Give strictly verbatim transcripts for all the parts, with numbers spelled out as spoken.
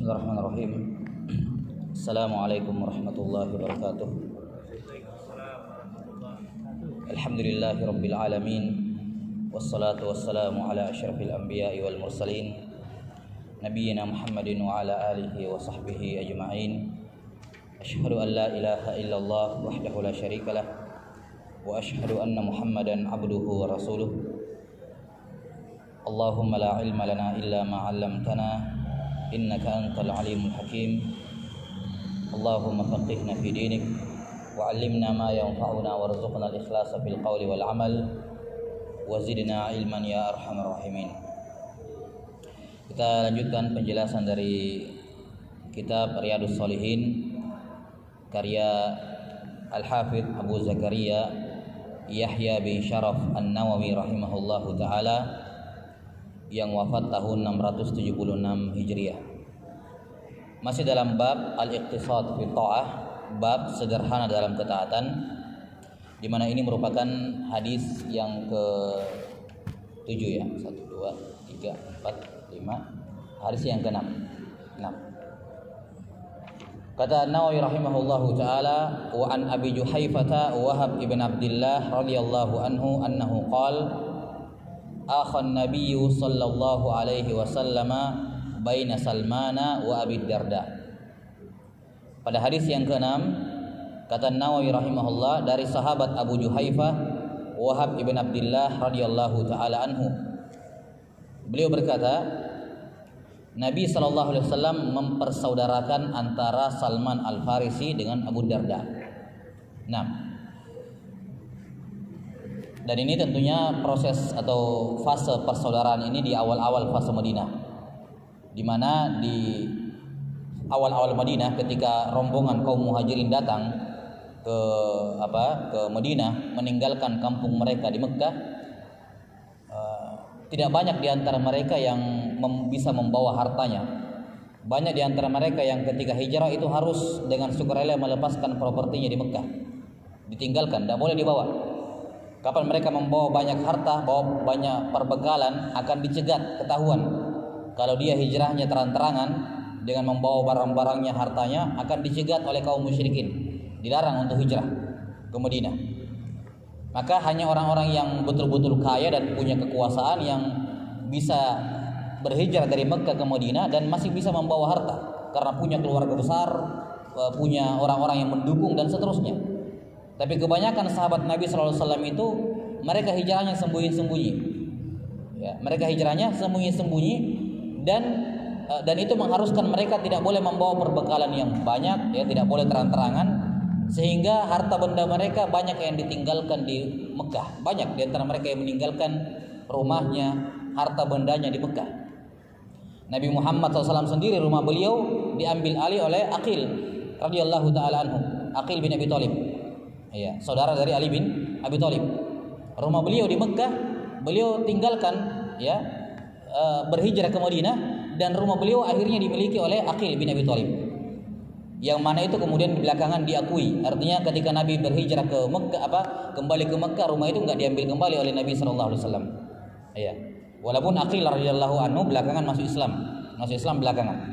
Bismillahirrahmanirrahim. Assalamualaikum warahmatullahi wabarakatuh. Alhamdulillahi rabbil alamin. Wassalatu wassalamu ala asyrafil anbiya'i wal mursalin Nabiyyina Muhammadin wa ala alihi wa sahbihi ajma'in. Asyhadu an la ilaha illallah wahdahu la syarikalah wa asyhadu anna Muhammadan abduhu wa rasuluh. Allahumma la ilma lana illa ma 'allamtana innaka antal alimul hakim. Allahumma faqihna fi dinik wa 'allimna ma yanfa'una warzuqna al-ikhlasa fil qawli wal 'amal wa zidna ilman ya arhamar rahimin. Kita lanjutkan penjelasan dari kitab Riyadhus Shalihin karya Al-Hafidz Abu Zakaria Yahya bin Syaraf An-Nawawi rahimahullahu taala yang wafat tahun enam ratus tujuh puluh enam Hijriah. Masih dalam bab al-iqtisad fi ta'ah, bab sederhana dalam ketaatan, di mana ini merupakan hadis yang ke tujuh ya. satu, dua, tiga, empat, lima. Hadis yang ke enam. enam. Kata An-Nawawi rahimahullahu taala, wa an Abi Juhaifah Wahab ibn Abdullah radhiyallahu anhu annahu qala akhan nabiyyu sallallahu alaihi wasallam baina Salmana wa Abi Darda. Pada hadis yang keenam, kata Nawawi rahimahullah, dari sahabat Abu Juhaifah Wahab ibn Abdullah radhiyallahu taala anhu, beliau berkata, Nabi sallallahu alaihi wasallam mempersaudarakan antara Salman Al-Farisi dengan Abu Darda. Nah, dan ini tentunya proses atau fase persaudaraan ini di awal-awal fase Madinah, di mana di awal-awal Madinah ketika rombongan kaum muhajirin datang ke apa ke Madinah meninggalkan kampung mereka di Mekah, uh, tidak banyak di antara mereka yang mem- bisa membawa hartanya. Banyak di antara mereka yang ketika hijrah itu harus dengan sukarela melepaskan propertinya di Mekah, ditinggalkan, tidak boleh dibawa. Kapan mereka membawa banyak harta, bawa banyak perbekalan, akan dicegat, ketahuan. Kalau dia hijrahnya terang-terangan dengan membawa barang-barangnya, hartanya, akan dicegat oleh kaum musyrikin. Dilarang untuk hijrah ke Madinah. Maka hanya orang-orang yang betul-betul kaya dan punya kekuasaan yang bisa berhijrah dari Mekah ke Madinah dan masih bisa membawa harta karena punya keluarga besar, punya orang-orang yang mendukung dan seterusnya. Tapi kebanyakan sahabat Nabi shallallahu alaihi wasallam itu mereka hijrahnya sembunyi-sembunyi, ya, mereka hijrahnya sembunyi-sembunyi dan dan itu mengharuskan mereka tidak boleh membawa perbekalan yang banyak, ya, tidak boleh terang-terangan, sehingga harta benda mereka banyak yang ditinggalkan di Mekah. Banyak di antara mereka yang meninggalkan rumahnya, harta bendanya di Mekah. Nabi Muhammad shallallahu alaihi wasallam sendiri, rumah beliau diambil alih oleh Aqil radhiyallahu taala anhu, Aqil bin Abi Thalib. Ya, saudara dari Ali bin Abi Thalib. Rumah beliau di Mekah, beliau tinggalkan, ya, e, berhijrah ke Madinah, dan rumah beliau akhirnya dimiliki oleh Aqil bin Abi Thalib. Yang mana itu kemudian belakangan diakui. Artinya ketika Nabi berhijrah ke Mekah, apa kembali ke Mekah, rumah itu enggak diambil kembali oleh Nabi sallallahu alaihi wasallam. Ya. Walaupun Aqil radhiyallahu anhu belakangan masuk Islam, masuk Islam belakangan.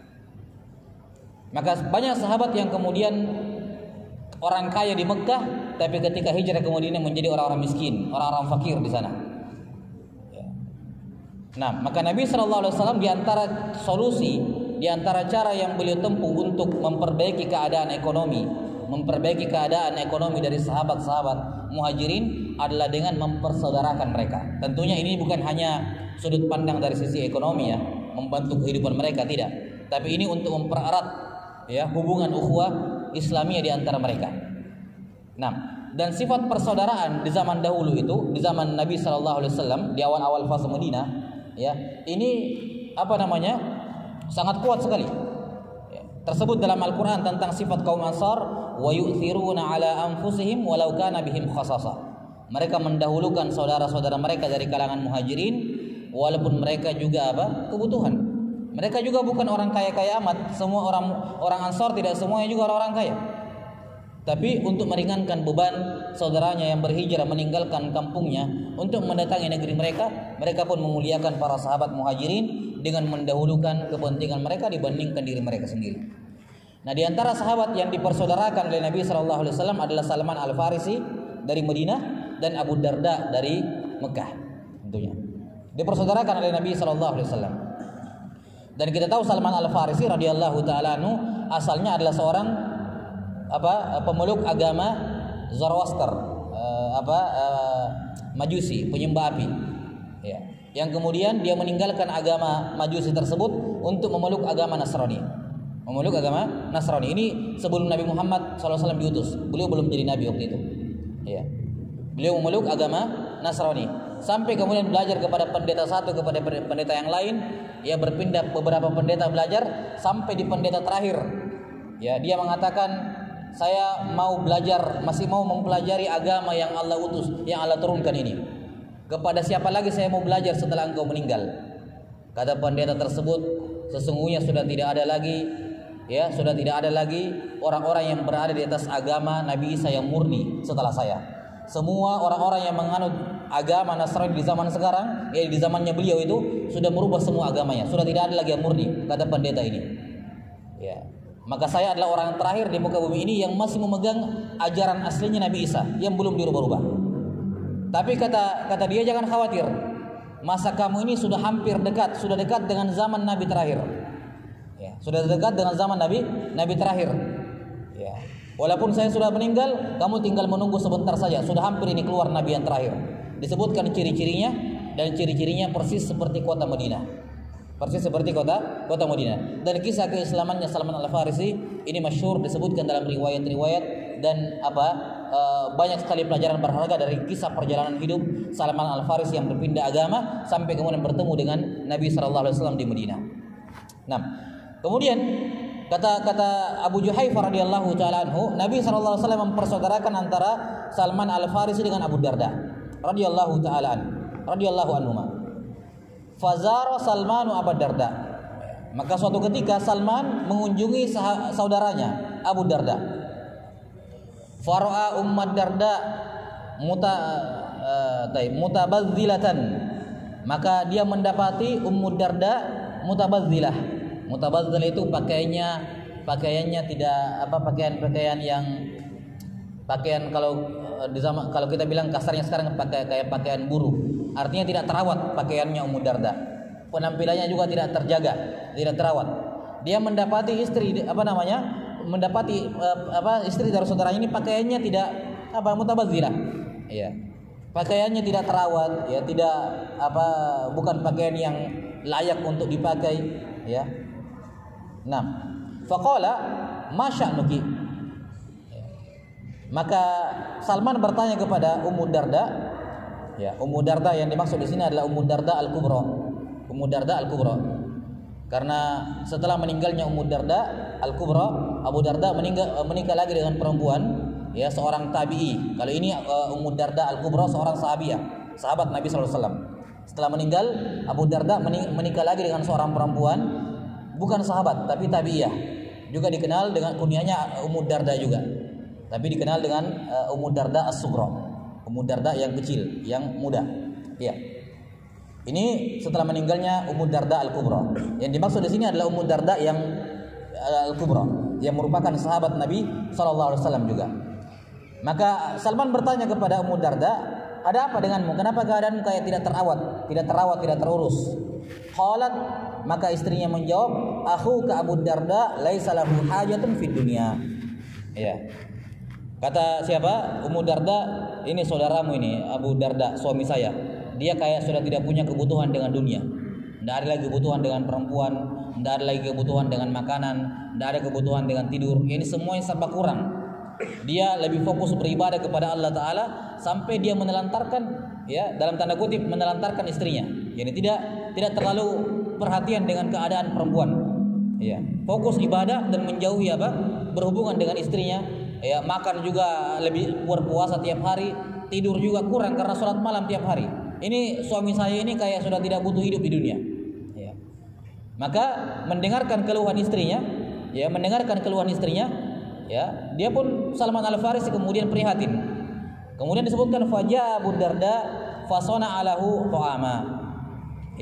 Maka banyak sahabat yang kemudian orang kaya di Mekah, tapi ketika hijrah ke Madinah menjadi orang-orang miskin, orang-orang fakir di sana. Ya. Nah, maka Nabi shallallahu alaihi wasallam di antara solusi, di antara cara yang beliau tempuh untuk memperbaiki keadaan ekonomi, memperbaiki keadaan ekonomi dari sahabat-sahabat muhajirin adalah dengan mempersaudarakan mereka. Tentunya ini bukan hanya sudut pandang dari sisi ekonomi, ya, membantu kehidupan mereka, tidak. Tapi ini untuk mempererat, ya, hubungan ukhuwah Islamiyah di antara mereka. Nah, dan sifat persaudaraan di zaman dahulu itu, di zaman Nabi Shallallahu Alaihi Wasallam di awal-awal fase Madinah, ya, ini apa namanya sangat kuat sekali. Ya, tersebut dalam Al-Quran tentang sifat kaum Ansar, wa yu'thiruna ala anfusihim walau kana bihim khasasa. Mereka mendahulukan saudara-saudara mereka dari kalangan muhajirin, walaupun mereka juga apa kebutuhan. Mereka juga bukan orang kaya-kaya amat. Semua orang orang Ansar tidak semuanya juga orang-orang kaya. Tapi untuk meringankan beban saudaranya yang berhijrah meninggalkan kampungnya untuk mendatangi negeri mereka, mereka pun memuliakan para sahabat muhajirin dengan mendahulukan kepentingan mereka dibandingkan diri mereka sendiri. Nah, di antara sahabat yang dipersaudarakan oleh Nabi Shallallahu Alaihi Wasallam adalah Salman Al Farisi dari Madinah dan Abu Darda dari Mekah. Tentunya dipersaudarakan oleh Nabi Shallallahu Alaihi Wasallam. Dan kita tahu Salman Al Farisi radhiyallahu taala anhu asalnya adalah seorang apa pemeluk agama Zoroaster, uh, apa uh, Majusi, penyembah api. Ya. Yang kemudian dia meninggalkan agama Majusi tersebut untuk memeluk agama Nasrani. Memeluk agama Nasrani. Ini sebelum Nabi Muhammad shallallahu alaihi wasallam diutus. Beliau belum jadi nabi waktu itu. Ya. Beliau memeluk agama Nasrani. Sampai kemudian belajar kepada pendeta satu, kepada pendeta yang lain. Ya, berpindah beberapa pendeta belajar sampai di pendeta terakhir. Ya, dia mengatakan, saya mau belajar, masih mau mempelajari agama yang Allah utus, yang Allah turunkan ini. Kepada siapa lagi saya mau belajar setelah engkau meninggal? Kata pendeta tersebut, sesungguhnya sudah tidak ada lagi, ya sudah tidak ada lagi orang-orang yang berada di atas agama Nabi Isa yang murni setelah saya. Semua orang-orang yang menganut agama Nasrani di zaman sekarang, ya di zamannya beliau itu sudah merubah semua agamanya, sudah tidak ada lagi yang murni, kata pendeta ini. Ya, maka saya adalah orang terakhir di muka bumi ini yang masih memegang ajaran aslinya Nabi Isa yang belum dirubah-rubah. Tapi kata kata dia, jangan khawatir, masa kamu ini sudah hampir dekat, sudah dekat dengan zaman Nabi terakhir. Ya, sudah dekat dengan zaman Nabi Nabi terakhir. Ya. Walaupun saya sudah meninggal, kamu tinggal menunggu sebentar saja. Sudah hampir ini keluar Nabi yang terakhir. Disebutkan ciri-cirinya, dan ciri-cirinya persis seperti kota Madinah. Persis seperti kota kota Madinah. Dan kisah keislamannya Salman Al Farisi ini masyhur, disebutkan dalam riwayat-riwayat, dan apa e, banyak sekali pelajaran berharga dari kisah perjalanan hidup Salman Al Farisi yang berpindah agama sampai kemudian bertemu dengan Nabi Shallallahu Alaihi Wasallam di Madinah. Nah, kemudian kata-kata Abu Juhaifah radhiyallahu taala anhu, Nabi shallallahu alaihi wasallam mempersaudarakan antara Salman Al Farisi dengan Abu Darda radhiyallahu taala anhu radhiyallahu anhuma. Fazara Salmanu Abu Darda. Maka suatu ketika Salman mengunjungi saudaranya Abu Darda. Fara'a Ummad Darda muta uh, mutabazzilatan. Maka dia mendapati Ummu Darda mutabazzilah. Mutabazzil itu pakaiannya pakaiannya tidak apa pakaian-pakaian yang pakaian kalau di zaman kalau kita bilang kasarnya sekarang pakai kayak pakaian buruh. Artinya tidak terawat pakaiannya Ummu Darda. Penampilannya juga tidak terjaga, tidak terawat. Dia mendapati istri apa namanya? mendapati apa istri dari saudaranya ini pakaiannya tidak apa mutabazzilah. Iya. Pakaiannya tidak terawat, ya tidak apa bukan pakaian yang layak untuk dipakai, ya. Nah, faqala ma sya'nuki. Maka Salman bertanya kepada Ummu Darda, ya, Ummu Darda yang dimaksud di sini adalah Ummu Darda Al-Kubra. Ummu Darda Al-Kubra. Karena setelah meninggalnya Ummu Darda Al-Kubra, Abu Darda meninggal menikah lagi dengan perempuan, ya, seorang tabi'i. Kalau ini uh, Ummu Darda Al-Kubra seorang sahabiah, sahabat Nabi sallallahu alaihi wasallam. Setelah meninggal Abu Darda menikah lagi dengan seorang perempuan, bukan sahabat tapi tabi'iyah, juga dikenal dengan kunyahnya Ummu Darda juga, tapi dikenal dengan uh, Ummu Darda As-Sughra, Ummu Darda yang kecil, yang muda. Ya. Ini setelah meninggalnya Ummu Darda Al-Kubra. Yang dimaksud di sini adalah Ummu Darda yang uh, Al-Kubra, yang merupakan sahabat Nabi sallallahu alaihi wasallam juga. Maka Salman bertanya kepada Ummu Darda, ada apa denganmu? Kenapa keadaanmu kayak tidak terawat, tidak terawat, tidak terurus? Qalat, maka istrinya menjawab, akhuka Abu Darda laisa lahu hajatun fid dunya. Ya. Kata siapa? Ummu Darda, ini saudaramu ini, Abu Darda, suami saya. Dia kayak sudah tidak punya kebutuhan dengan dunia. Tidak ada lagi kebutuhan dengan perempuan, tidak ada lagi kebutuhan dengan makanan, tidak ada kebutuhan dengan tidur. Ini semuanya serba kurang. Dia lebih fokus beribadah kepada Allah Ta'ala sampai dia menelantarkan, ya, dalam tanda kutip menelantarkan istrinya. Jadi tidak tidak terlalu perhatian dengan keadaan perempuan, ya, fokus ibadah dan menjauhi apa berhubungan dengan istrinya, ya, makan juga lebih berpuasa tiap hari, tidur juga kurang karena sholat malam tiap hari. Ini suami saya ini kayak sudah tidak butuh hidup di dunia, ya. Maka mendengarkan keluhan istrinya, ya, mendengarkan keluhan istrinya, ya, dia pun Salman Al Farisi kemudian prihatin. Kemudian disebutkan faja Abu Darda fasona alahu ta'ama. Ya,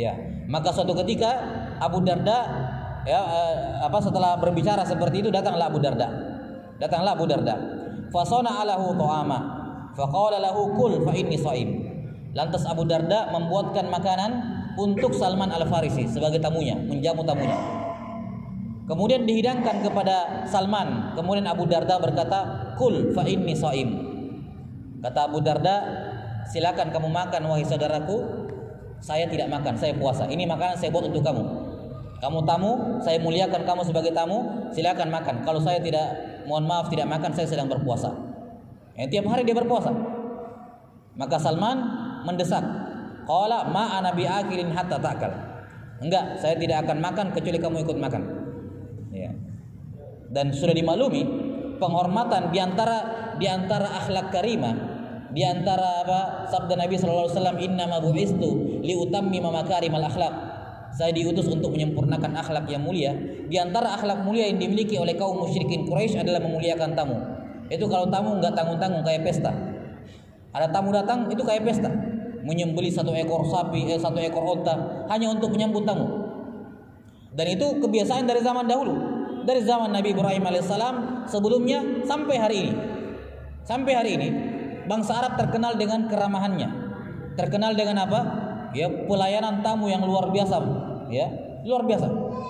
Maka suatu ketika Abu Darda ya eh, apa setelah berbicara seperti itu datanglah Abu Darda. Datanglah Abu Darda. Fasana alahu ta'ama. Faqala lahu kul fa inni shaim. Lantas Abu Darda membuatkan makanan untuk Salman Al-Farisi sebagai tamunya, menjamu tamunya. Kemudian dihidangkan kepada Salman. Kemudian Abu Darda berkata, "Kul fa inni shaim." Kata Abu Darda, "Silakan kamu makan wahai saudaraku. Saya tidak makan, saya puasa. Ini makanan saya buat untuk kamu. Kamu tamu, saya muliakan kamu sebagai tamu. Silakan makan. Kalau saya tidak, mohon maaf tidak makan, saya sedang berpuasa." Ya, tiap hari dia berpuasa. Maka Salman mendesak, "Qala ma ana bi'akilin hatta ta'kal." Enggak, saya tidak akan makan kecuali kamu ikut makan. Ya. Dan sudah dimaklumi penghormatan diantara diantara akhlak karimah, diantara apa sabda Nabi Shallallahu Alaihi Wasallam, "Inna ma bu'istu liutammima makarimal akhlak." Saya diutus untuk menyempurnakan akhlak yang mulia. Di antara akhlak mulia yang dimiliki oleh kaum musyrikin Quraisy adalah memuliakan tamu. Itu kalau tamu enggak tanggung-tanggung kayak pesta. Ada tamu datang itu kayak pesta. Menyembelih satu ekor sapi, eh, satu ekor onta hanya untuk menyambut tamu. Dan itu kebiasaan dari zaman dahulu, dari zaman Nabi Ibrahim alaihissalam sebelumnya sampai hari ini. Sampai hari ini bangsa Arab terkenal dengan keramahannya. Terkenal dengan apa? Ya, pelayanan tamu yang luar biasa, ya, luar biasa.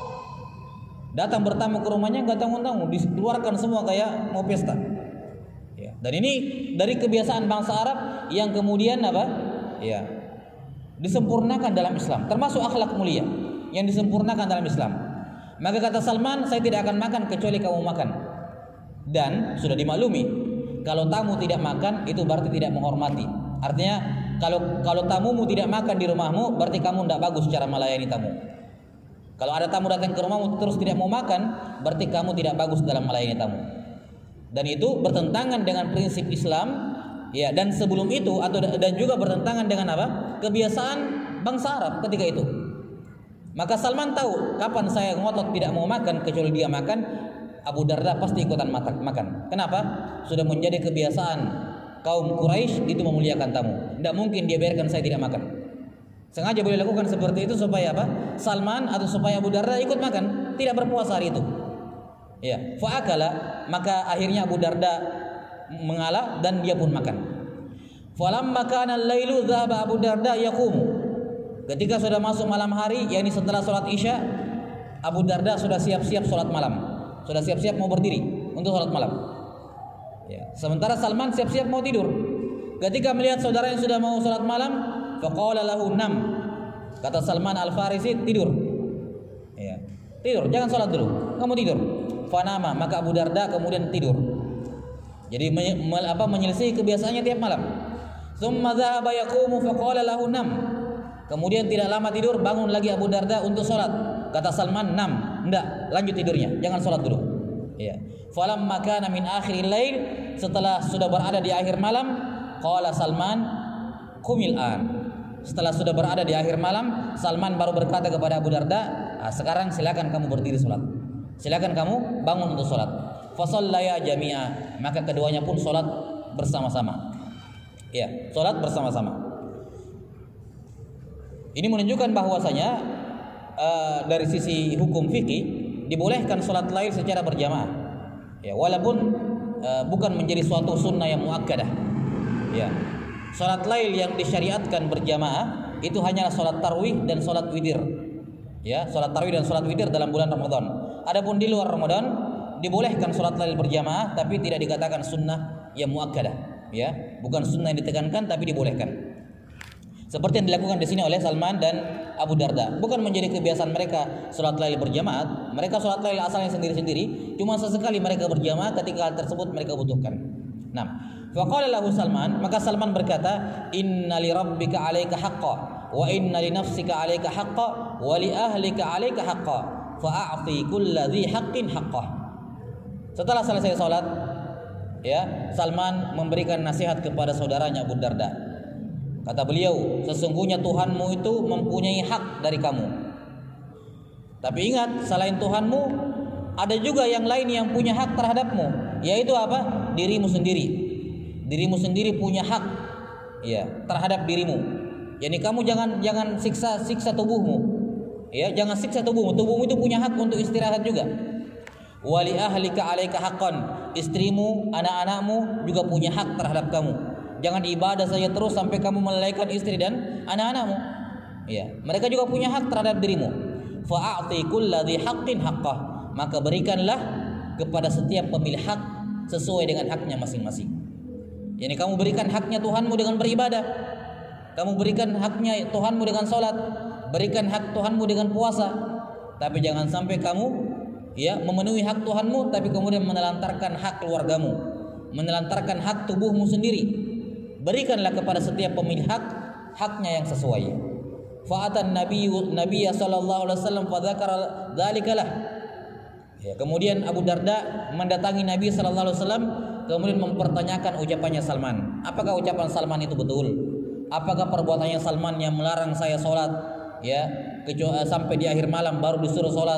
Datang bertamu ke rumahnya enggak tanggung-tanggung, dikeluarkan semua kayak mau pesta. Ya, dan ini dari kebiasaan bangsa Arab yang kemudian apa? Ya, disempurnakan dalam Islam, termasuk akhlak mulia yang disempurnakan dalam Islam. Maka kata Salman, "Saya tidak akan makan kecuali kamu makan." Dan sudah dimaklumi, kalau tamu tidak makan itu berarti tidak menghormati. Artinya kalau kalau tamumu tidak makan di rumahmu, berarti kamu tidak bagus cara melayani tamu. Kalau ada tamu datang ke rumahmu terus tidak mau makan, berarti kamu tidak bagus dalam melayani tamu. Dan itu bertentangan dengan prinsip Islam, ya, dan sebelum itu atau dan juga bertentangan dengan apa? Kebiasaan bangsa Arab ketika itu. Maka Salman tahu kapan saya ngotot tidak mau makan kecuali dia makan, Abu Darda pasti ikutan makan. Kenapa? Sudah menjadi kebiasaan kaum Quraisy itu memuliakan tamu. Tidak mungkin dia biarkan saya tidak makan. Sengaja boleh lakukan seperti itu supaya apa? Salman atau supaya Abu Darda ikut makan, tidak berpuasa hari itu. Ya, fa'akala, maka akhirnya Abu Darda mengalah dan dia pun makan. Falamma kana al-lailu dhahaba Abu Darda yaqumu. Ketika sudah masuk malam hari, yakni setelah sholat Isya, Abu Darda sudah siap-siap sholat malam. Sudah siap-siap mau berdiri untuk sholat malam. Ya. Sementara Salman siap-siap mau tidur. Ketika melihat saudara yang sudah mau sholat malam, faqala lahu nam. Kata Salman Al-Farisi, tidur. Ya. Tidur, jangan sholat dulu. Kamu tidur. Fanama, maka Abu Darda kemudian tidur. Jadi me, me, apa menyelesaikan kebiasaannya tiap malam. Tsumma dhahaba yaqumu faqala lahu nam. Kemudian tidak lama tidur, bangun lagi Abu Darda untuk sholat. Kata Salman, nam. Enggak, lanjut tidurnya, jangan sholat dulu. Ya. Falamma kana min akhiril lail, setelah sudah berada di akhir malam, qala Salman, qumil an. Setelah sudah berada di akhir malam, Salman baru berkata kepada Abu Darda, ah, sekarang silakan kamu berdiri sholat. Silakan kamu bangun untuk sholat. Fa shallaya jami'a, maka keduanya pun sholat bersama-sama. Ya, sholat bersama-sama. Ini menunjukkan bahwasanya uh, dari sisi hukum fikih dibolehkan sholat lail secara berjamaah. Ya, walaupun uh, bukan menjadi suatu sunnah yang muakkadah. Ya, sholat lail yang disyariatkan berjamaah itu hanyalah sholat tarawih dan sholat witir. Ya, sholat tarawih dan sholat witir dalam bulan Ramadan. Adapun di luar Ramadan dibolehkan sholat lail berjamaah, tapi tidak dikatakan sunnah yang muakkadah. Ya, bukan sunnah yang ditekankan, tapi dibolehkan. Seperti yang dilakukan di sini oleh Salman dan Abu Darda. Bukan menjadi kebiasaan mereka sholat lail berjamaah. Mereka sholat lail asalnya sendiri-sendiri. Cuma sesekali mereka berjamaah ketika hal tersebut mereka butuhkan. Nah, faqala lahu Salman, maka Salman berkata, "Inna li rabbika 'alaika haqqan wa inna li nafsika 'alaika haqqan wa li ahlika 'alaika haqqan fa'ati kulladzi haqqin haqqah." Setelah selesai sholat, ya, Salman memberikan nasihat kepada saudaranya Abu Darda. Kata beliau, sesungguhnya Tuhanmu itu mempunyai hak dari kamu. Tapi ingat, selain Tuhanmu, ada juga yang lain yang punya hak terhadapmu, yaitu apa? Dirimu sendiri. Dirimu sendiri punya hak, ya, terhadap dirimu. Jadi kamu jangan jangan siksa siksa tubuhmu. Ya, jangan siksa tubuhmu. Tubuhmu itu punya hak untuk istirahat juga. Wali ahlika 'alaika haqqan. Istrimu, anak-anakmu juga punya hak terhadap kamu. Jangan ibadah saja terus sampai kamu melalaikan istri dan anak-anakmu. Ya, mereka juga punya hak terhadap dirimu. Fa'ati kulladzi haqqin haqqah. Maka berikanlah kepada setiap pemilik hak sesuai dengan haknya masing-masing. Yani kamu berikan haknya Tuhanmu dengan beribadah. Kamu berikan haknya Tuhanmu dengan salat. Berikan hak Tuhanmu dengan puasa. Tapi jangan sampai kamu ya memenuhi hak Tuhanmu tapi kemudian menelantarkan hak keluargamu, menelantarkan hak tubuhmu sendiri. Berikanlah kepada setiap pemilik hak haknya yang sesuai. Fa'atan Nabi Nabi sallallahu alaihi wasallam fa dzakara dzalikalah. Ya, kemudian Abu Darda mendatangi Nabi sallallahu alaihi wasallam kemudian mempertanyakan ucapannya Salman. Apakah ucapan Salman itu betul? Apakah perbuatannya Salman yang melarang saya sholat ya kecuali sampai di akhir malam baru disuruh sholat?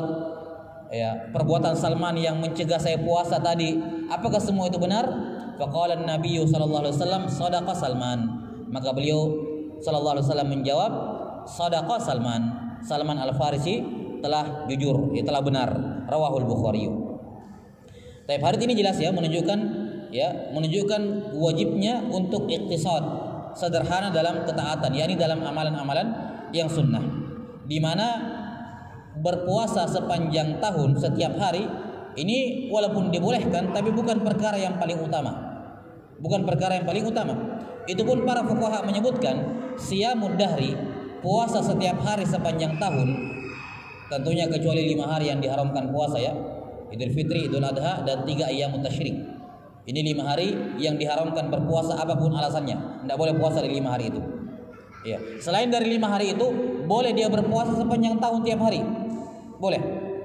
Ya, perbuatan Salman yang mencegah saya puasa tadi, apakah semua itu benar? Faqala an-nabiy sallallahu alaihi wasallam sadaqa Salman. Maka beliau sallallahu alaihi wasallam menjawab, sadaqa Salman. Salman Al-Farisi telah jujur, ya, telah benar. Rawahul Bukhari. Tapi hadis ini jelas ya menunjukkan ya menunjukkan wajibnya untuk iqtisad, sederhana dalam ketaatan, yakni dalam amalan-amalan yang sunnah. Di mana berpuasa sepanjang tahun setiap hari ini walaupun dibolehkan tapi bukan perkara yang paling utama. Bukan perkara yang paling utama. Itu pun para fuqaha menyebutkan siyamud dahri, puasa setiap hari sepanjang tahun, tentunya kecuali lima hari yang diharamkan puasa ya, Idul Fitri, Idul Adha dan tiga ayyamut tasyrik. Ini lima hari yang diharamkan berpuasa apapun alasannya, tidak boleh puasa di lima hari itu. Ya. Selain dari lima hari itu boleh dia berpuasa sepanjang tahun tiap hari. Boleh.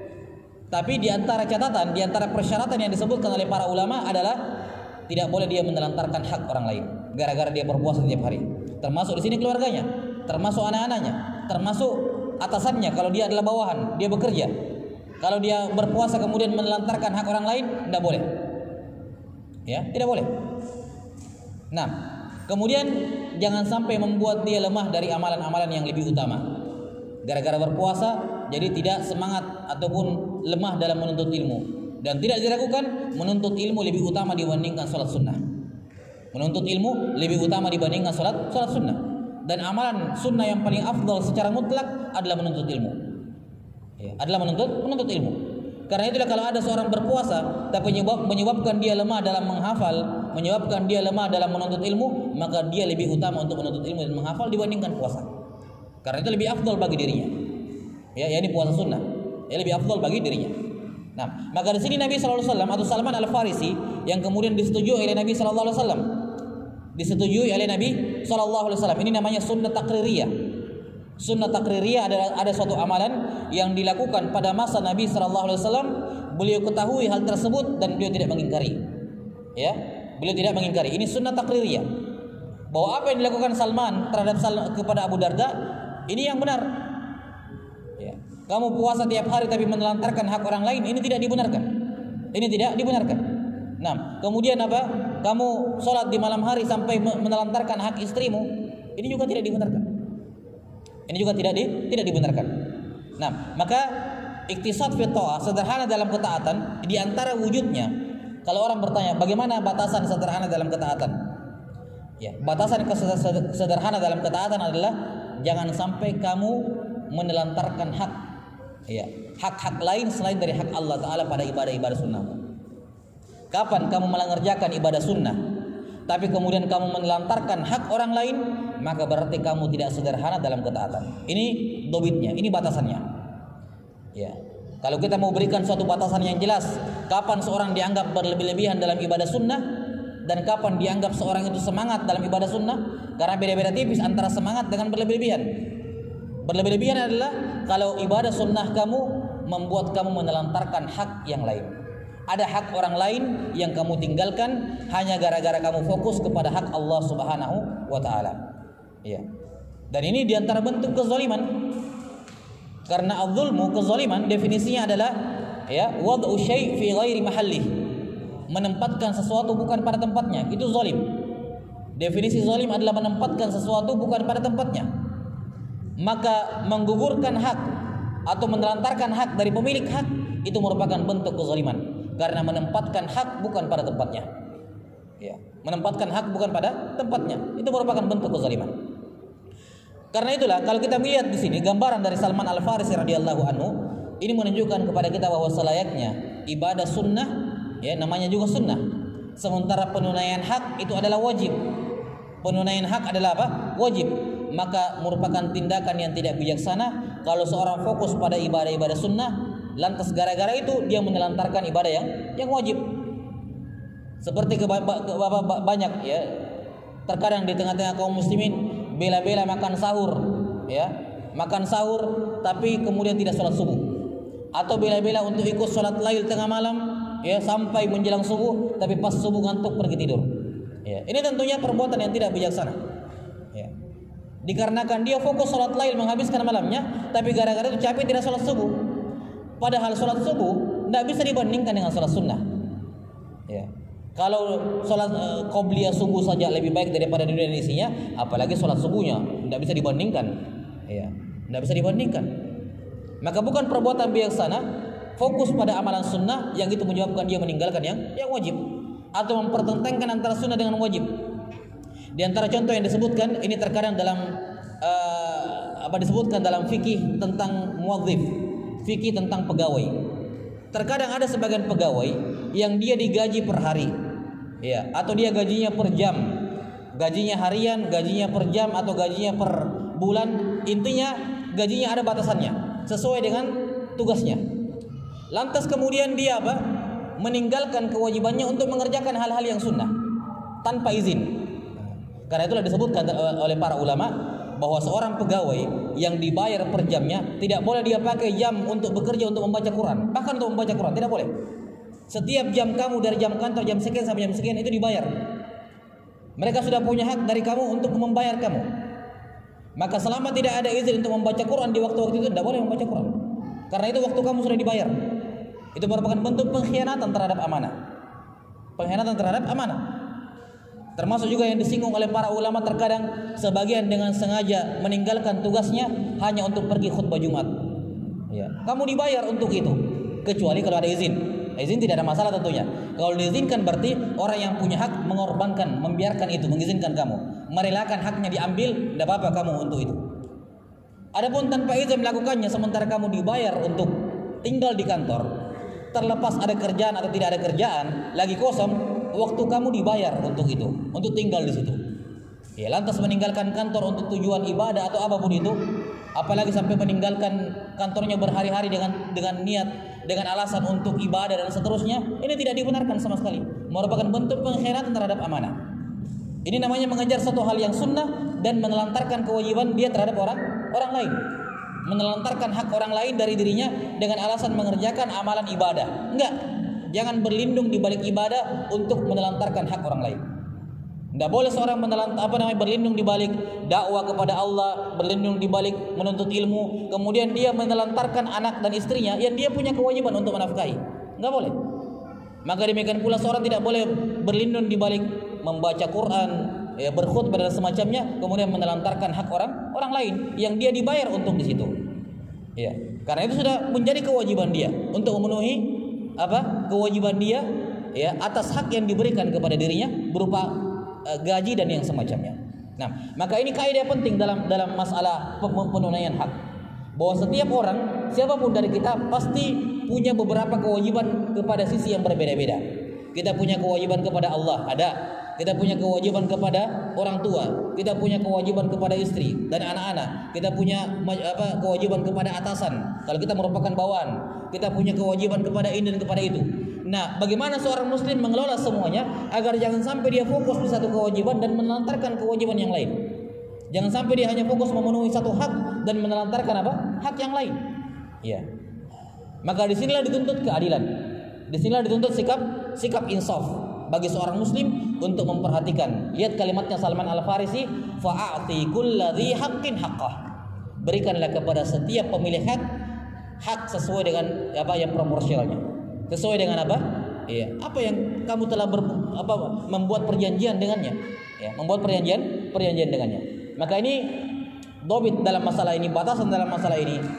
Tapi di antara catatan, di antara persyaratan yang disebutkan oleh para ulama adalah tidak boleh dia menelantarkan hak orang lain gara-gara dia berpuasa tiap hari. Termasuk di sini keluarganya, termasuk anak-anaknya, termasuk atasannya kalau dia adalah bawahan, dia bekerja. Kalau dia berpuasa kemudian menelantarkan hak orang lain, tidak boleh. Ya, tidak boleh. Nah, kemudian jangan sampai membuat dia lemah dari amalan-amalan yang lebih utama. Gara-gara berpuasa jadi tidak semangat ataupun lemah dalam menuntut ilmu. Dan tidak diragukan menuntut ilmu lebih utama dibandingkan sholat sunnah. Menuntut ilmu lebih utama dibandingkan sholat, sholat sunnah. Dan amalan sunnah yang paling afdal secara mutlak adalah menuntut ilmu. Ya, adalah menuntut menuntut ilmu. Karena itulah kalau ada seorang berpuasa tapi menyebab, menyebabkan dia lemah dalam menghafal, menyebabkan dia lemah dalam menuntut ilmu, maka dia lebih utama untuk menuntut ilmu dan menghafal dibandingkan puasa. Karena itu lebih afdal bagi dirinya. Ya, ya ini puasa sunnah. Ya lebih afdal bagi dirinya. Nah, maka di sini Nabi sallallahu alaihi wasallam atau Salman Al-Farisi yang kemudian disetujui oleh Nabi sallallahu alaihi wasallam. Disetujui oleh Nabi sallallahu alaihi wasallam. Ini namanya sunnah takririyah. Sunnah takririyah adalah ada suatu amalan yang dilakukan pada masa Nabi sallallahu alaihi wasallam. Beliau ketahui hal tersebut dan beliau tidak mengingkari. Ya, beliau tidak mengingkari. Ini sunnah takririyah. Bahwa apa yang dilakukan Salman terhadap Sal- kepada Abu Darda ini yang benar. Ya. Kamu puasa tiap hari tapi menelantarkan hak orang lain, ini tidak dibenarkan. Ini tidak dibenarkan. Nah, kemudian apa? Kamu sholat di malam hari sampai menelantarkan hak istrimu, ini juga tidak dibenarkan. Ini juga tidak di, tidak dibenarkan. Nah, maka iktisad fi ta'ah, sederhana dalam ketaatan, di antara wujudnya. Kalau orang bertanya, bagaimana batasan sederhana dalam ketaatan? Ya, batasan sederhana dalam ketaatan adalah jangan sampai kamu menelantarkan hak, ya, hak-hak lain selain dari hak Allah Taala pada ibadah-ibadah sunnah. Kapan kamu mengerjakan ibadah sunnah, tapi kemudian kamu menelantarkan hak orang lain, maka berarti kamu tidak sederhana dalam ketaatan. Ini dobitnya, ini batasannya. Ya, kalau kita mau berikan suatu batasan yang jelas, kapan seorang dianggap berlebih-lebihan dalam ibadah sunnah dan kapan dianggap seorang itu semangat dalam ibadah sunnah, karena beda-beda tipis antara semangat dengan berlebih-lebihan. Berlebih-lebihan adalah kalau ibadah sunnah kamu membuat kamu menelantarkan hak yang lain. Ada hak orang lain yang kamu tinggalkan hanya gara-gara kamu fokus kepada hak Allah Subhanahu wa taala. Ya. Dan ini diantara bentuk kezaliman. Karena az-zulmu, kezaliman definisinya adalah ya, wad'u syai' fi ghairi mahallih. Menempatkan sesuatu bukan pada tempatnya, itu zalim. Definisi zalim adalah menempatkan sesuatu bukan pada tempatnya. Maka menggugurkan hak atau menelantarkan hak dari pemilik hak, itu merupakan bentuk kezaliman karena menempatkan hak bukan pada tempatnya. Ya, menempatkan hak bukan pada tempatnya, itu merupakan bentuk kezaliman. Karena itulah kalau kita melihat di sini gambaran dari Salman Al-Farisi radhiyallahu anhu, ini menunjukkan kepada kita bahwa selayaknya ibadah sunnah, ya namanya juga sunnah, sementara penunaian hak itu adalah wajib. Penunaian hak adalah apa? Wajib. Maka merupakan tindakan yang tidak bijaksana kalau seorang fokus pada ibadah-ibadah sunnah, lantas gara-gara itu dia menelantarkan ibadah yang yang wajib. Seperti keba- keba- banyak ya, terkadang di tengah-tengah kaum muslimin bela-bela makan sahur, ya makan sahur tapi kemudian tidak sholat subuh, atau bela-bela untuk ikut sholat lail tengah malam, ya sampai menjelang subuh, tapi pas subuh ngantuk pergi tidur. Ya, ini tentunya perbuatan yang tidak bijaksana. Ya. Dikarenakan dia fokus sholat lail menghabiskan malamnya, tapi gara-gara itu capek tidak sholat subuh. Padahal sholat subuh tidak bisa dibandingkan dengan sholat sunnah. Ya. Kalau sholat e, qobliyah subuh saja lebih baik daripada dunia dan isinya, apalagi sholat subuhnya tidak bisa dibandingkan. Ya, tidak bisa dibandingkan. Maka bukan perbuatan bijaksana fokus pada amalan sunnah yang itu menyebabkan dia meninggalkan yang yang wajib, atau mempertentangkan antara sunnah dengan wajib. Di antara contoh yang disebutkan ini terkadang dalam uh, apa disebutkan dalam fikih tentang muadzif, fikih tentang pegawai. Terkadang ada sebagian pegawai yang dia digaji per hari, ya, atau dia gajinya per jam, gajinya harian, gajinya per jam, atau gajinya per bulan. Intinya gajinya ada batasannya sesuai dengan tugasnya. Lantas kemudian dia apa? Meninggalkan kewajibannya untuk mengerjakan hal-hal yang sunnah tanpa izin. Karena itulah disebutkan oleh para ulama bahwa seorang pegawai yang dibayar per jamnya tidak boleh dia pakai jam untuk bekerja untuk membaca Quran, bahkan untuk membaca Quran tidak boleh. Setiap jam kamu dari jam kantor jam sekian sampai jam sekian itu dibayar. Mereka sudah punya hak dari kamu untuk membayar kamu. Maka selama tidak ada izin untuk membaca Quran di waktu-waktu itu tidak boleh membaca Quran. Karena itu waktu kamu sudah dibayar. Itu merupakan bentuk pengkhianatan terhadap amanah. Pengkhianatan terhadap amanah. Termasuk juga yang disinggung oleh para ulama, terkadang sebagian dengan sengaja meninggalkan tugasnya hanya untuk pergi khutbah Jumat. Ya, kamu dibayar untuk itu, kecuali kalau ada izin. Izin tidak ada masalah tentunya. Kalau diizinkan berarti orang yang punya hak mengorbankan, membiarkan itu, mengizinkan kamu, merelakan haknya diambil, tidak apa-apa kamu untuk itu. Adapun tanpa izin melakukannya sementara kamu dibayar untuk tinggal di kantor, terlepas ada kerjaan atau tidak ada kerjaan, lagi kosong, waktu kamu dibayar untuk itu, untuk tinggal di situ. Ya, lantas meninggalkan kantor untuk tujuan ibadah atau apapun itu, apalagi sampai meninggalkan kantornya berhari-hari dengan dengan niat, dengan alasan untuk ibadah dan seterusnya, ini tidak dibenarkan sama sekali. Merupakan bentuk pengkhianatan terhadap amanah. Ini namanya mengejar satu hal yang sunnah dan menelantarkan kewajiban dia terhadap orang orang lain. Menelantarkan hak orang lain dari dirinya dengan alasan mengerjakan amalan ibadah. Enggak. Jangan berlindung di balik ibadah untuk menelantarkan hak orang lain. Tidak boleh seorang menelant apa namanya berlindung di balik dakwah kepada Allah, berlindung di balik menuntut ilmu, kemudian dia menelantarkan anak dan istrinya yang dia punya kewajiban untuk menafkahi. Enggak boleh. Maka demikian pula seorang tidak boleh berlindung di balik membaca Quran, ya, berkhutbah dan semacamnya, kemudian menelantarkan hak orang orang lain yang dia dibayar untuk di situ. Ya, karena itu sudah menjadi kewajiban dia untuk memenuhi apa kewajiban dia, ya, atas hak yang diberikan kepada dirinya berupa uh, gaji dan yang semacamnya. Nah, maka ini kaidah penting dalam dalam masalah penunaian hak, bahwa setiap orang siapapun dari kita pasti punya beberapa kewajiban kepada sisi yang berbeda-beda. Kita punya kewajiban kepada Allah, ada. Kita punya kewajiban kepada orang tua, kita punya kewajiban kepada istri dan anak-anak, kita punya apa kewajiban kepada atasan kalau kita merupakan bawahan, kita punya kewajiban kepada ini dan kepada itu. Nah, bagaimana seorang muslim mengelola semuanya agar jangan sampai dia fokus di satu kewajiban dan menelantarkan kewajiban yang lain. Jangan sampai dia hanya fokus memenuhi satu hak dan menelantarkan apa? Hak yang lain. Ya. Maka disinilah dituntut keadilan. Disinilah dituntut sikap sikap insaf bagi seorang muslim untuk memperhatikan. Lihat kalimatnya Salman Al-Farisi, fa'ati kulladzi haqqin haqqah. Berikanlah kepada setiap pemilik hak hak sesuai dengan apa yang proporsionalnya. Sesuai dengan apa? Iya, apa yang kamu telah ber, apa membuat perjanjian dengannya. Ya, membuat perjanjian perjanjian dengannya. Maka ini dobit dalam masalah ini, batasan dalam masalah ini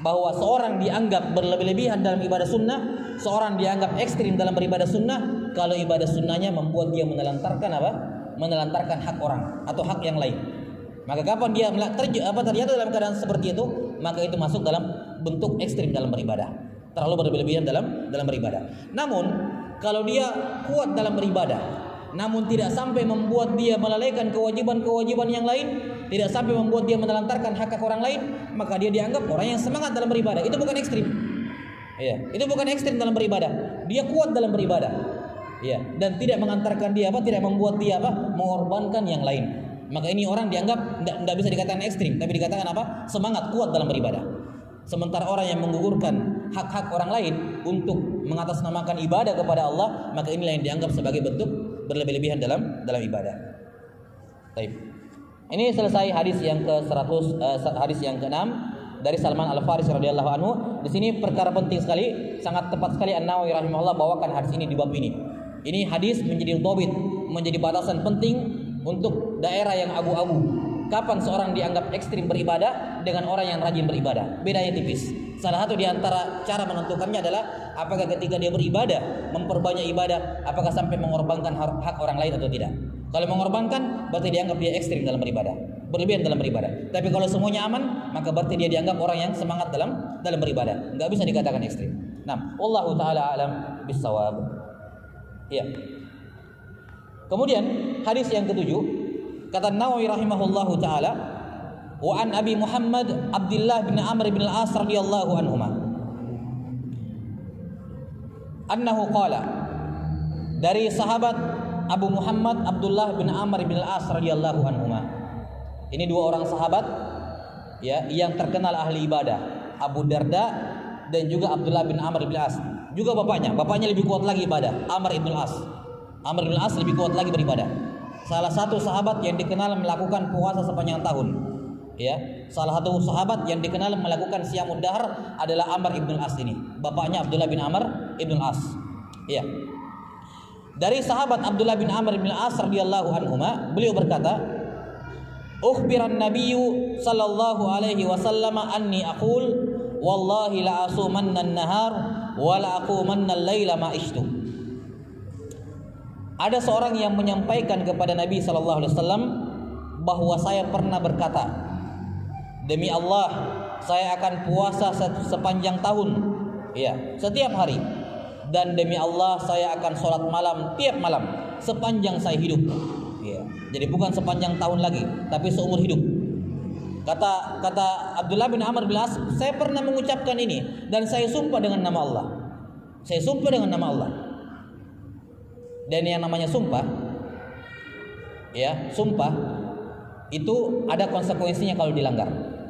bahwa seorang dianggap berlebih-lebihan dalam ibadah sunnah, seorang dianggap ekstrim dalam beribadah sunnah kalau ibadah sunnahnya membuat dia menelantarkan apa? Menelantarkan hak orang atau hak yang lain. Maka kapan dia terjadi apa terjadi dalam keadaan seperti itu, maka itu masuk dalam bentuk ekstrim dalam beribadah, terlalu berlebihan dalam dalam beribadah. Namun kalau dia kuat dalam beribadah, namun tidak sampai membuat dia melalaikan kewajiban-kewajiban yang lain, tidak sampai membuat dia menelantarkan hak-hak orang lain, maka dia dianggap orang yang semangat dalam beribadah. Itu bukan ekstrim. Iya, itu bukan ekstrim dalam beribadah. Dia kuat dalam beribadah. Iya, dan tidak mengantarkan dia apa? Tidak membuat dia apa? Mengorbankan yang lain. Maka ini orang dianggap tidak bisa dikatakan ekstrim, tapi dikatakan apa? Semangat, kuat dalam beribadah. Sementara orang yang menggugurkan hak-hak orang lain untuk mengatasnamakan ibadah kepada Allah, maka inilah yang dianggap sebagai bentuk berlebih-lebihan dalam dalam ibadah. Baik. Ini selesai hadis yang ke seratus, uh, hadis yang keenam dari Salman Al-Farisi radhiyallahu anhu. Di sini perkara penting sekali, sangat tepat sekali An-Nawawi rahimahullah bawakan hadis ini di bab ini. Ini hadis menjadi dhabit, menjadi batasan penting untuk daerah yang abu-abu. Kapan seorang dianggap ekstrim beribadah dengan orang yang rajin beribadah? Bedanya tipis. Salah satu di antara cara menentukannya adalah apakah ketika dia beribadah, memperbanyak ibadah, apakah sampai mengorbankan hak orang lain atau tidak. Kalau mengorbankan, berarti dianggap dia ekstrim dalam beribadah, berlebihan dalam beribadah. Tapi kalau semuanya aman, maka berarti dia dianggap orang yang semangat dalam dalam beribadah. Enggak bisa dikatakan ekstrim. Nah, wallahu taala alam bisawab. Iya. Kemudian hadis yang ketujuh, kata Nawawi rahimahullahu taala, wa an Abi Muhammad Abdullah bin Amr bin Al-As radhiyallahu anhuma annahu qala, dari sahabat Abu Muhammad Abdullah bin Amr bin Al-As radhiyallahu anhuma. Ini dua orang sahabat ya yang terkenal ahli ibadah, Abu Darda dan juga Abdullah bin Amr bin Al-As. Juga bapaknya, bapaknya lebih kuat lagi ibadah, Amr bin Al-As. Amr bin Al-As lebih kuat lagi beribadah. Salah satu sahabat yang dikenal melakukan puasa sepanjang tahun. Ya, salah satu sahabat yang dikenal melakukan siyamud dahr adalah Amr bin Al-As ini. Bapaknya Abdullah bin Amr bin Al-As. Ya. Dari sahabat Abdullah bin Amr bin Al-As radhiyallahu anhuma, beliau berkata, "Ukhbiran Nabiyyu sallallahu alaihi wasallam anni aqul wallahi la asumanna an-nahar wa la aqumanna al-laila ma ishtu." Ada seorang yang menyampaikan kepada Nabi sallallahu alaihi wasallam bahwa saya pernah berkata, demi Allah, saya akan puasa sepanjang tahun, ya, setiap hari. Dan demi Allah, saya akan sholat malam tiap malam sepanjang saya hidup. Ya, jadi bukan sepanjang tahun lagi, tapi seumur hidup. Kata kata Abdullah bin Amr bin As, saya pernah mengucapkan ini dan saya sumpah dengan nama Allah. Saya sumpah dengan nama Allah. Dan yang namanya sumpah, ya, sumpah itu ada konsekuensinya kalau dilanggar.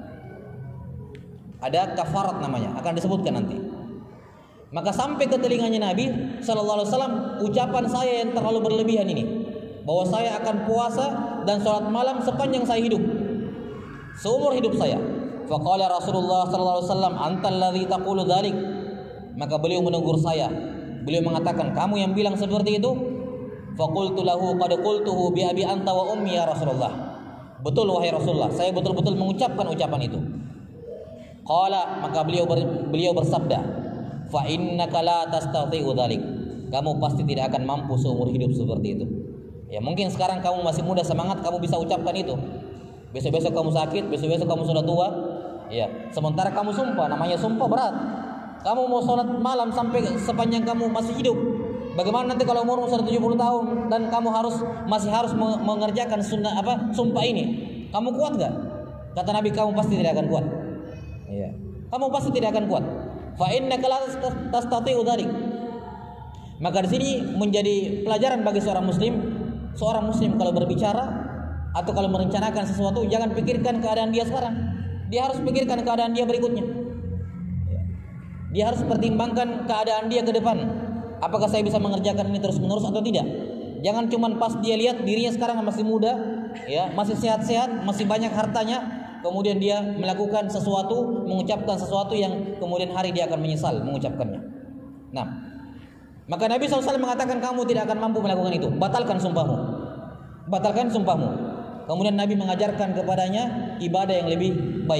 Ada kafarat namanya, akan disebutkan nanti. Maka sampai ke telinganya Nabi sallallahu alaihi wasallam ucapan saya yang terlalu berlebihan ini, bahwa saya akan puasa dan sholat malam sepanjang saya hidup, seumur hidup saya. Faqala Rasulullah sallallahu alaihi wasallam, antal ladzi taqulu dzalik. Maka beliau menegur saya. Beliau mengatakan, kamu yang bilang seperti itu? Faqultu lahu qad qultuhu bi abi anta wa ummi ya Rasulullah. Betul wahai Rasulullah, saya betul-betul mengucapkan ucapan itu. Qala, maka beliau ber, beliau bersabda, fa innaka la tastati'u dzalik. Kamu pasti tidak akan mampu seumur hidup seperti itu. Ya, mungkin sekarang kamu masih muda semangat, kamu bisa ucapkan itu. Besok-besok kamu sakit, besok-besok kamu sudah tua. Ya, sementara kamu sumpah, namanya sumpah berat. Kamu mau sholat malam sampai sepanjang kamu masih hidup. Bagaimana nanti kalau umurmu sudah tujuh puluh tahun dan kamu harus masih harus mengerjakan sunnah apa sumpah ini? Kamu kuat gak? Kata Nabi, kamu pasti tidak akan kuat. Iya. Kamu pasti tidak akan kuat. Fa innaka la tastati'u dzalik. Maka di sini menjadi pelajaran bagi seorang muslim, seorang muslim kalau berbicara atau kalau merencanakan sesuatu, jangan pikirkan keadaan dia sekarang. Dia harus pikirkan keadaan dia berikutnya. Dia harus pertimbangkan keadaan dia ke depan. Apakah saya bisa mengerjakan ini terus-menerus atau tidak? Jangan cuma pas dia lihat dirinya sekarang masih muda, ya, masih sehat-sehat, masih banyak hartanya, kemudian dia melakukan sesuatu, mengucapkan sesuatu yang kemudian hari dia akan menyesal mengucapkannya. Nah, maka Nabi shallallahu alaihi wasallam mengatakan kamu tidak akan mampu melakukan itu. Batalkan sumpahmu. Batalkan sumpahmu. Kemudian Nabi mengajarkan kepadanya ibadah yang lebih baik.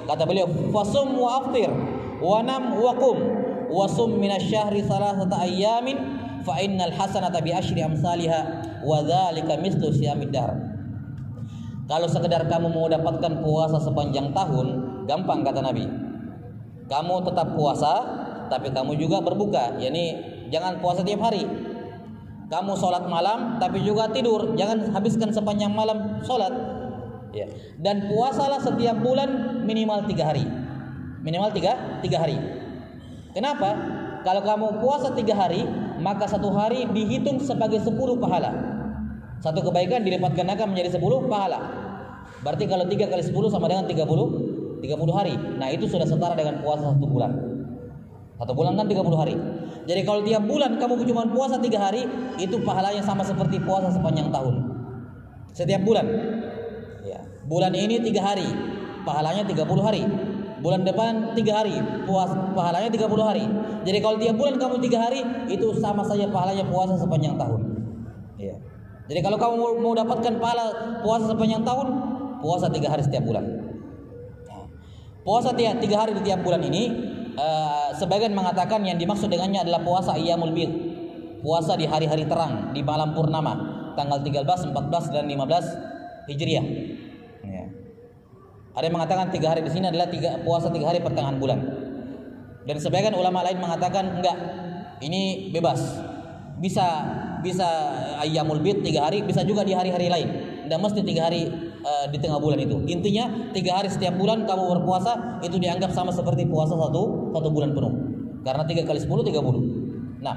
Kata beliau, fasum wa aftir wa nam wa qum wa sum minasyahri thalathata ayyamin fa innal hasanata bi asyri amsalha wa dzalika mithlu siyamid dahr. Kalau sekedar kamu mau dapatkan puasa sepanjang tahun, gampang kata Nabi. Kamu tetap puasa, tapi kamu juga berbuka. Yani jangan puasa tiap hari. Kamu sholat malam, tapi juga tidur. Jangan habiskan sepanjang malam sholat. Ya. Dan puasalah setiap bulan minimal tiga hari. Minimal tiga, tiga hari. Kenapa? Kalau kamu puasa tiga hari, maka satu hari dihitung sebagai sepuluh pahala. Satu kebaikan dilipat gandakan menjadi sepuluh pahala. Berarti kalau tiga kali sepuluh sama dengan tiga puluh, tiga puluh hari. Nah itu sudah setara dengan puasa satu bulan. Satu bulan kan tiga puluh hari. Jadi kalau tiap bulan kamu cuma puasa tiga hari, itu pahalanya sama seperti puasa sepanjang tahun. Setiap bulan. Ya. Bulan ini tiga hari, pahalanya tiga puluh hari. Bulan depan tiga hari, puasa pahalanya tiga puluh hari. Jadi kalau tiap bulan kamu tiga hari, itu sama saja pahalanya puasa sepanjang tahun. Ya. Jadi kalau kamu mau, mau dapatkan pahala puasa sepanjang tahun, puasa tiga hari setiap bulan. Nah, puasa tiga, tiga hari di tiap bulan ini, uh, sebagian mengatakan yang dimaksud dengannya adalah puasa Ayyamul Bid, puasa di hari-hari terang, di malam purnama, tanggal tiga belas, empat belas, dan lima belas Hijriah. Ya. Ada yang mengatakan tiga hari di sini adalah tiga, puasa tiga hari pertengahan bulan. Dan sebagian ulama lain mengatakan enggak, ini bebas, bisa bisa Ayyamul Bid tiga hari, bisa juga di hari-hari lain. Tidak mesti tiga hari uh, di tengah bulan itu. Intinya tiga hari setiap bulan kamu berpuasa itu dianggap sama seperti puasa satu satu bulan penuh. Karena tiga kali sepuluh tiga puluh. Nah,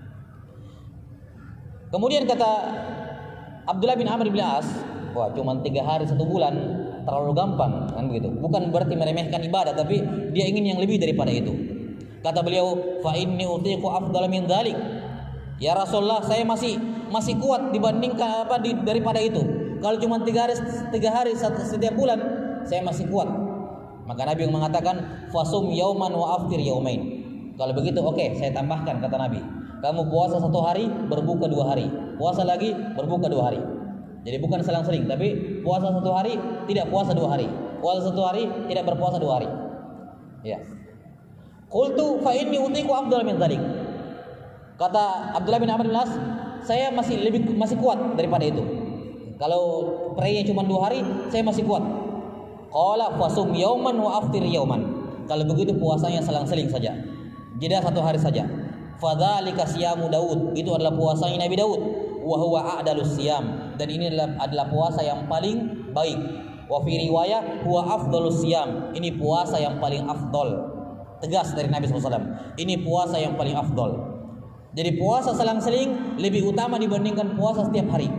kemudian kata Abdullah bin Amr bin As, wah cuma tiga hari satu bulan terlalu gampang kan begitu. Bukan berarti meremehkan ibadah, tapi dia ingin yang lebih daripada itu. Kata beliau, fa inni utiqu afdal min dzalik. Ya Rasulullah, saya masih masih kuat dibandingkan apa di, daripada itu. Kalau cuma tiga hari tiga hari setiap bulan, saya masih kuat. Maka Nabi mengatakan, fasum yauman wa aftir yaumain. Kalau begitu, oke, okay, saya tambahkan kata Nabi. Kamu puasa satu hari, berbuka dua hari. Puasa lagi, berbuka dua hari. Jadi bukan selang-seling, tapi puasa satu hari, tidak puasa dua hari. Puasa satu hari, tidak berpuasa dua hari. Ya. Qultu fa inni utiqu afdal min dzalik. Kata Abdullah bin Amr bin As, saya masih lebih masih kuat daripada itu. Kalau praynya cuma dua hari, saya masih kuat. Qala fasum yauman wa aftir yauman. Kalau begitu puasanya selang-seling saja. Jeda satu hari saja. Fadzalika siyamu Daud. Itu adalah puasanya Nabi Daud. Wa huwa a'dalus siyam. Dan ini adalah, adalah puasa yang paling baik. Wa fi riwayah huwa afdalus siyam. Ini puasa yang paling afdal. Tegas dari Nabi sallallahu alaihi wasallam. Ini puasa yang paling afdal. Jadi puasa selang-seling lebih utama dibandingkan puasa setiap hari.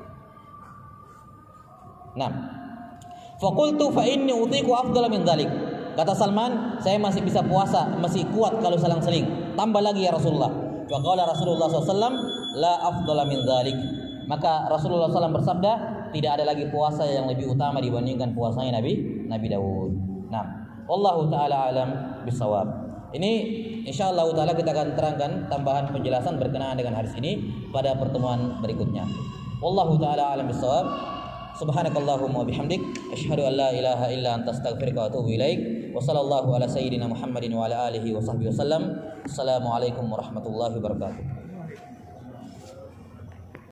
Nah, faqultu fa inni utiqu afdala min dzalik. Kata Salman, saya masih bisa puasa, masih kuat kalau selang-seling. Tambah lagi ya Rasulullah. Faqala Rasulullah sallallahu alaihi wasallam, la afdala min dzalik. Maka Rasulullah sallallahu alaihi wasallam bersabda, tidak ada lagi puasa yang lebih utama dibandingkan puasanya Nabi Nabi Daud. Nah, wallahu taala alam bisawab. Ini insyaallah taala kita akan terangkan tambahan penjelasan berkenaan dengan hadis ini pada pertemuan berikutnya. Wallahu taala alam bisawab. Subhanakallahumma wa bihamdik asyhadu an la ilaha illa anta astaghfiruka wa atubu ilaik. Wa sallallahu ala sayyidina Muhammadin wa ala alihi wa sahbihi wasallam. Assalamualaikum warahmatullahi wabarakatuh.